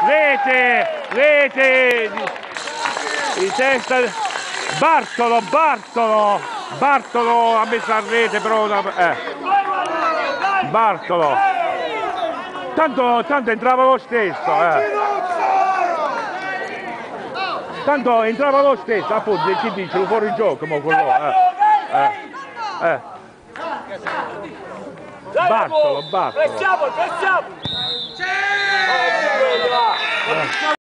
Rete di testa. Bartolo ha messo a rete però Bartolo tanto entrava lo stesso tanto entrava lo stesso, appunto, chi dice lo fuori gioco mo quello Bartolo Pressiamo!